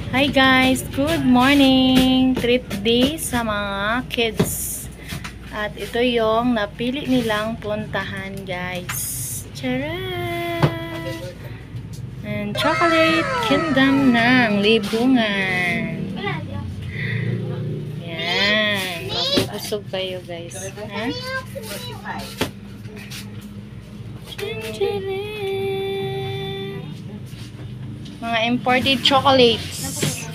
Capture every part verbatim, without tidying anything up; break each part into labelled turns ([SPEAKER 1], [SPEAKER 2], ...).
[SPEAKER 1] Hi guys, good morning! Treat day sa mga kids. At ito yung napili nilang puntahan guys. Charan! And Chocolate Kingdom ng Libungan. Yan. Mabubusog kayo guys. Ha? Mga imported chocolates.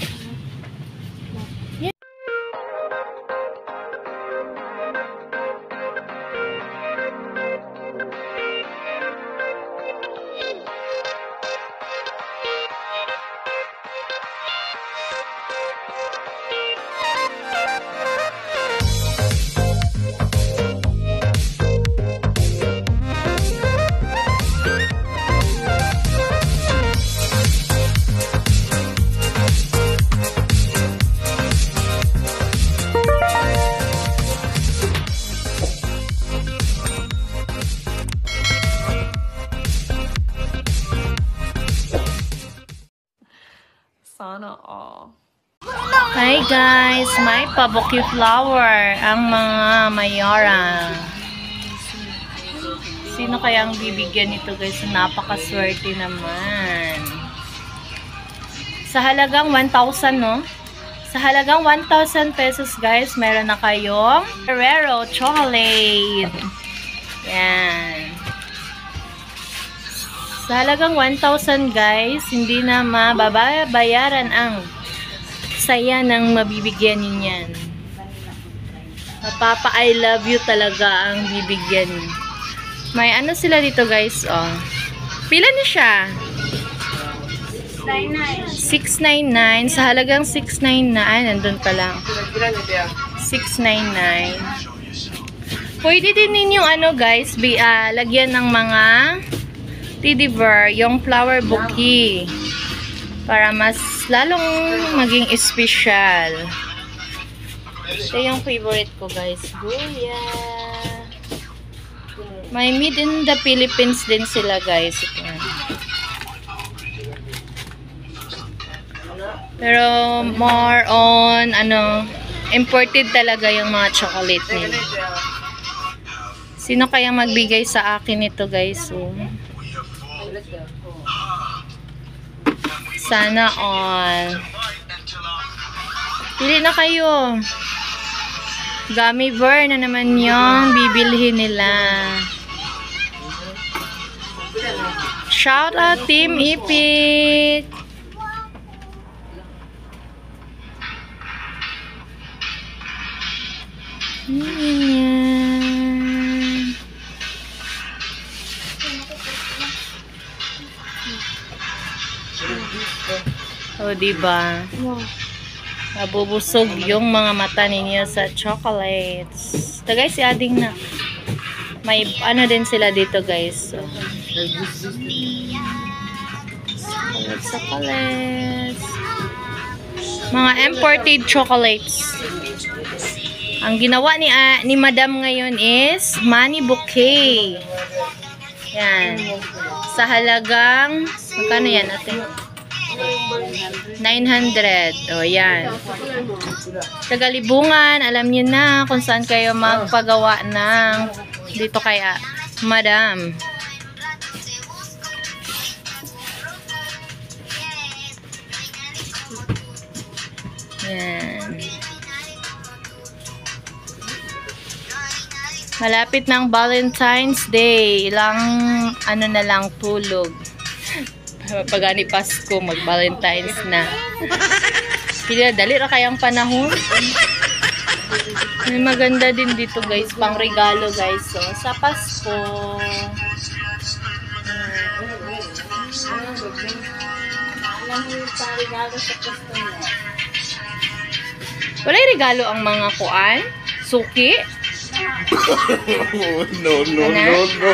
[SPEAKER 2] Sana all.
[SPEAKER 1] Hi guys, may pabuki flower ang mga mayora. Sino kaya ang bibigyan nito guys? Napakaswerte naman. Sa halagang one thousand no? Sa halagang one thousand pesos guys, meron na kayong Ferrero chocolate. Yan. Sa halagang one thousand guys, hindi na mababayaran ang saya ng mabibigyan ninyan. Mapapa I love you talaga ang bibigyan. May ano sila dito guys, oh. Pila na siya? six ninety-nine. Sa halagang six ninety-nine, nandun pa lang. six ninety-nine. Pwede din ninyong ano guys, bi, uh, lagyan ng mga teddy bear, yung flower bouquet. Para mas lalong maging espesyal. Ito yung favorite ko guys. Guya. May made in the Philippines din sila guys. Ito. Pero more on ano, imported talaga yung mga chocolate nila. Sino kaya magbigay sa akin ito guys? So, sana all. Pili na kayo. Gummy bear na naman yung bibilhin nila. Shout out Team Ipik. Yan. O, diba? Nabubusog yung mga mata ninyo sa chocolates. Ito guys, i-adding na. May ano din sila dito guys. So, chocolates. Mga imported chocolates. Ang ginawa ni, uh, ni Madam ngayon is money bouquet. Yan. Sa halagang, magkano yan natin? nine hundred. O, yan. Tagalibungan, alam niyo na kung saan kayo magpagawa ng dito kaya, Madam. Yan. Malapit ng Valentine's Day. Ilang, ano na lang, tulog. Pagani Pasko, mag-Valentine's na. Pila, dali ra kayang panahon. May maganda din dito guys, pang regalo guys. So, sa Pasko. Wala'y regalo ang mga kuan? Suki?
[SPEAKER 3] no, no, no, no.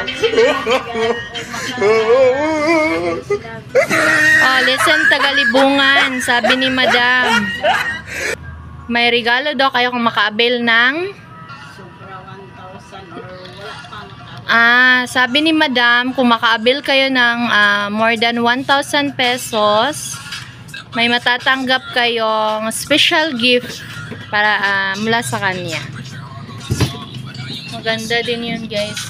[SPEAKER 1] Oh, listen, Tagalibungan. Sabi ni Madam. May regalo daw kayo kung maka-avail ng Ah, sabi ni Madam, kung maka-avail kayo ng uh, more than one thousand pesos, may matatanggap kayong special gift para ah, mula sa kanya. Maganda din yun, guys.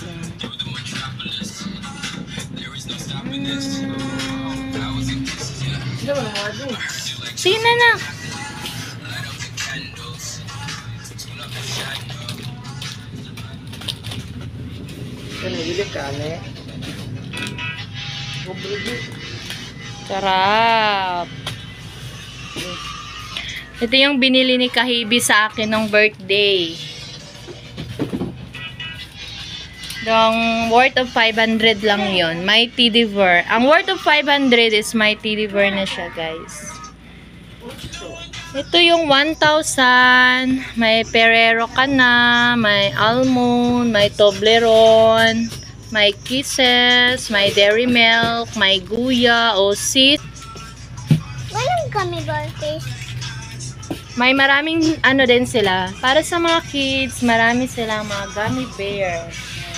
[SPEAKER 1] Hmm. Sige na na. Sarap. Ito yung binili ni Kahibi sa akin ng birthday. Yung worth of five hundred lang yon. My Teddy Bear. Ang worth of five hundred is my Teddy Bear na siya, guys. Ito yung one thousand. May Ferrero ka na. May almond. May Toblerone. May Kisses. May Dairy Milk. May Guya. Osit.
[SPEAKER 3] Walang gummy bear face.
[SPEAKER 1] May maraming ano din sila. Para sa mga kids, marami silang mga gummy bear.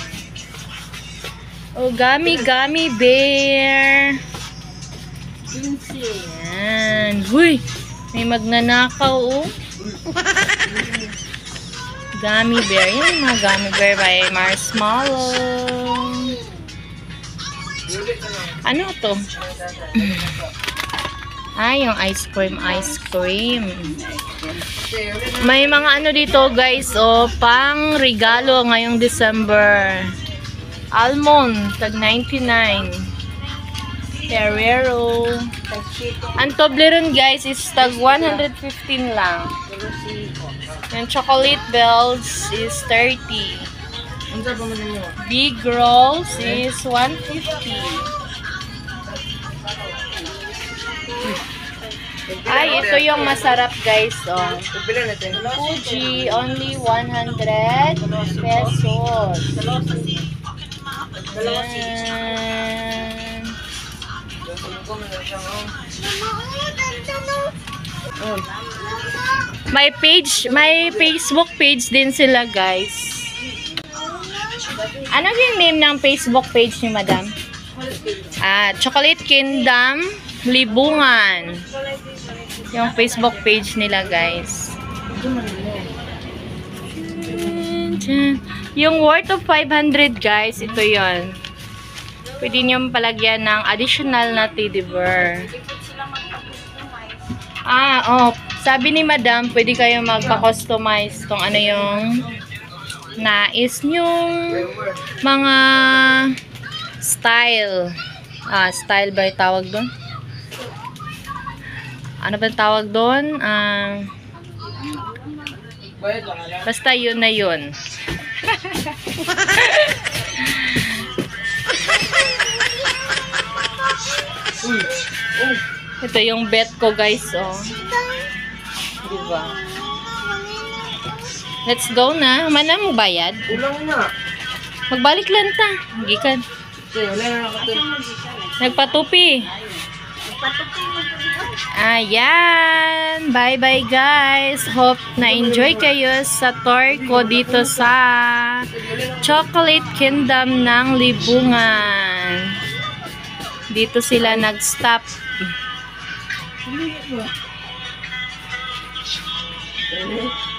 [SPEAKER 1] Oh, gummy, gummy bear. Yan. Huy! May magnanakaw, oh. Gummy bear. Yan yung mga gummy bear by Marshmallow. Ano to? Ay, yung ice cream, ice cream. May mga ano dito, guys, oh, pang regalo ngayong December. Almond, tag ninety-nine. Ferrero. Ang Toblerone, guys, is tag one hundred fifteen lang. Yung chocolate bells is thirty. Big rolls is one fifty. Ay, ito yung masarap, guys, oh. Fuji, only one hundred pesos. Yan. May page, may Facebook page din sila, guys. Ano yung name ng Facebook page ni Madam? Ah, Chocolate Kingdom Libungan. Yung Facebook page nila, guys. Yung worth of five hundred, guys, ito yon. Pwede nyo palagyan ng additional na teddy bear. Ah, oh. Sabi ni Madam, pwede kayo magpa-customize kung ano yung nais nyong mga style. Ah, style ba yung tawag doon? Ano ba yung tawag doon? Ah, basta yun na yun. Ito yung bet ko, guys, oh. Diba? Let's go na. Mana mo bayad?
[SPEAKER 4] Ulang na.
[SPEAKER 1] Magbalik lang ta. Gikan. Nagpatupi. Ayan. Bye-bye, guys. Hope na-enjoy kayo sa tour ko dito sa Chocolate Kingdom ng Libungan. Dito sila nag-stop.
[SPEAKER 4] Ano?